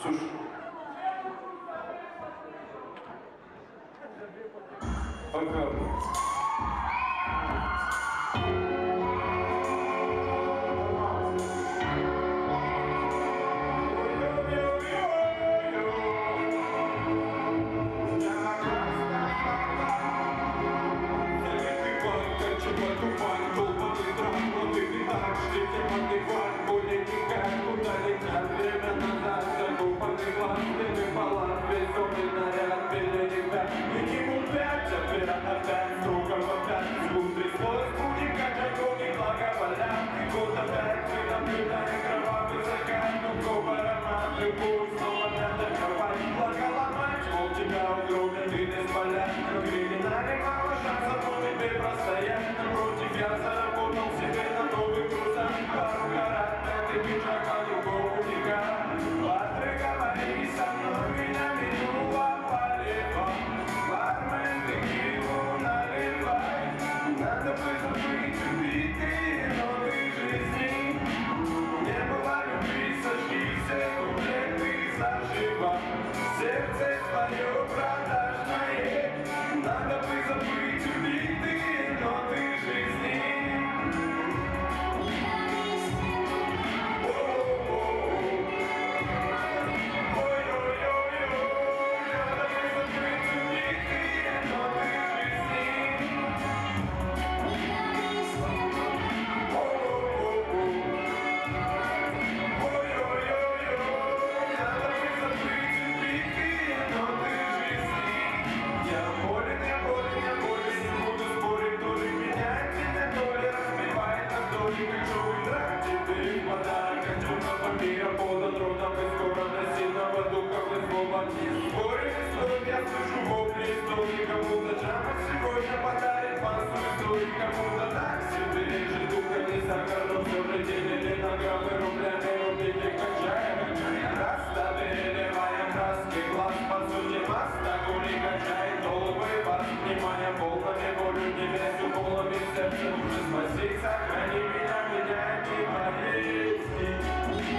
Слушай. Пока. Сердце твое продажное, надо бы забыть убитые ноты жизни. Я слышу вопли истории, кому-то Джамов сегодня подарит массу историй, кому-то так себе лежит духа не сахарно, все пределили на граммы рублями, рубики качая, расставляя краски глаз, по сути моста, гули качает головы вас, внимание полными болью, не лезу полными сердцем, уже спаси, сохрани меня, меняет и болезни.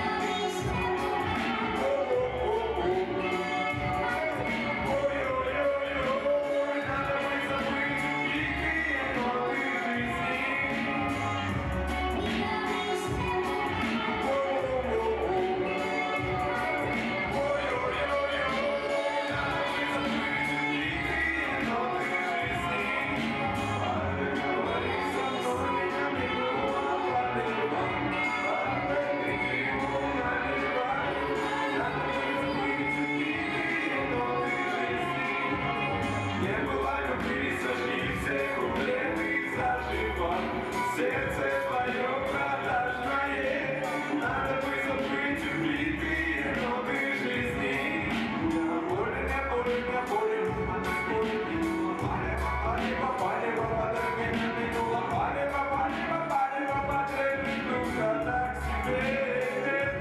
Сердце твое продажное, надо бы забыть убитые ноты жизни. Я болен, надо спорить, минула палево, подорви на минула палево, подрыли духа так себе.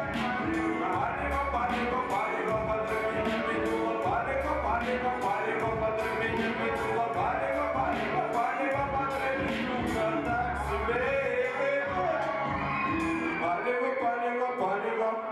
Палево, подорви на минула палево, подорви на минула палево, подрыли духа так себе. Палево.